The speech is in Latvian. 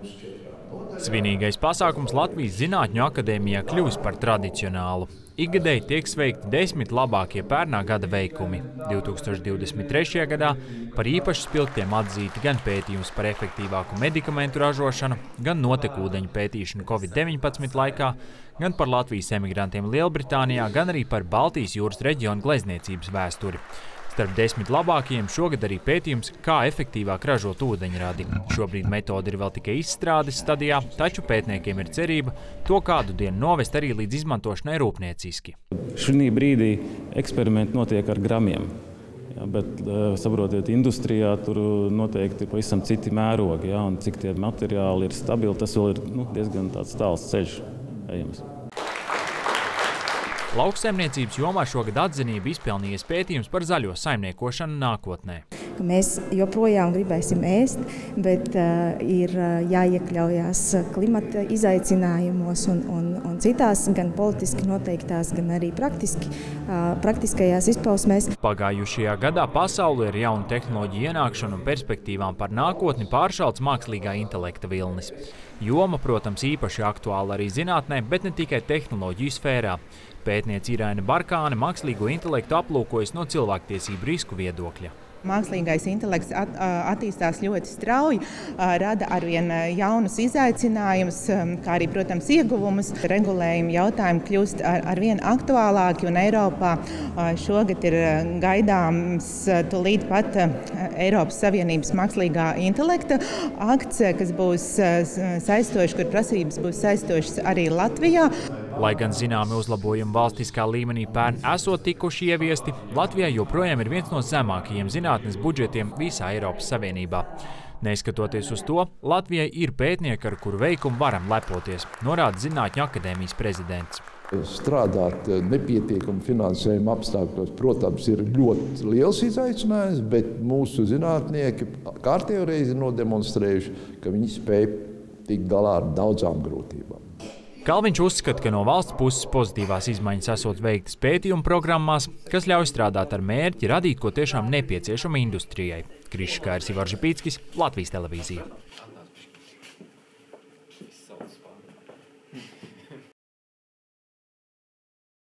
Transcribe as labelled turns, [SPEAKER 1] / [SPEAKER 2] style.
[SPEAKER 1] Svinīgais pasākums Latvijas Zinātņu akadēmijā kļuvis par tradicionālu. Ikgadēji tiek sveikti 10 labākie pērnā gada veikumi. 2023. gadā par īpaši spilgtiem atzīti gan pētījums par efektīvāku medikamentu ražošanu, gan notekūdeņu pētīšanu Covid-19 laikā, gan par Latvijas emigrantiem Lielbritānijā, gan arī par Baltijas jūras reģionu glezniecības vēsturi. Starp 10 labākajiem šogad arī pētījums, kā efektīvāk ražot ūdeņradi. Šobrīd metode ir vēl tikai izstrādes stadijā, taču pētniekiem ir cerība to kādu dienu novest arī līdz izmantošanai rūpnieciski.
[SPEAKER 2] Šī brīdī eksperimenti notiek ar gramiem, bet, saprotiet, industrijā tur noteikti ir pavisam citi mērogi, un cik tie materiāli ir stabili, tas vēl ir diezgan tāds tāls ceļš ejams.
[SPEAKER 1] Lauksaimniecības jomā šogad atzinību izpelnījies pētījums par zaļo saimniekošanu nākotnē.
[SPEAKER 3] Mēs joprojām gribēsim ēst, bet ir jāiekļaujās klimata izaicinājumos un citās, gan politiski noteiktās, gan arī praktiskajās izpausmēs.
[SPEAKER 1] Pagājušajā gadā pasauli ar jaunu tehnoloģiju ienākšanu un perspektīvām par nākotni pāršalts mākslīgā intelekta vilnis. Joma, protams, īpaši aktuāla arī zinātnē, bet ne tikai tehnoloģiju sfērā. Pētniece Irēna Barkāne mākslīgo intelektu aplūkojas no cilvēktiesību risku viedokļa.
[SPEAKER 4] Mākslīgais intelekts attīstās ļoti strauji, rada arvien jaunus izaicinājumus, kā arī, protams, ieguvumus. Regulējuma jautājumi kļūst arvien aktuālāki, un Eiropā šogad ir gaidāms tūlīt pat Eiropas Savienības mākslīgā intelekta akts, kas būs saistošs, kur prasības būs saistošas arī Latvijā.
[SPEAKER 1] Lai gan zināmi uzlabojumi valstiskā līmenī pērn esot tikuši ieviesti, Latvijā joprojām ir viens no zemākajiem zinātnes budžetiem visā Eiropas Savienībā. Neskatoties uz to, Latvijai ir pētnieki, ar kuru veikumu varam lepoties, norāda Zinātņu akadēmijas prezidents.
[SPEAKER 5] Strādāt nepietiekami finansējuma apstākļos, protams, ir ļoti liels izaicinājums, bet mūsu zinātnieki kārtējo reizi nodemonstrējuši, ka viņi spēj tikt galā ar daudzām grūtībām.
[SPEAKER 1] Kalviņš uzskata, ka no valsts puses pozitīvās izmaiņas esot veiktas pētījuma programmās, kas ļauj strādāt ar mērķi radīt ko tiešām nepieciešamu industrijai. Krišs Kārs, Ivars Žipīckis, Latvijas televīzija.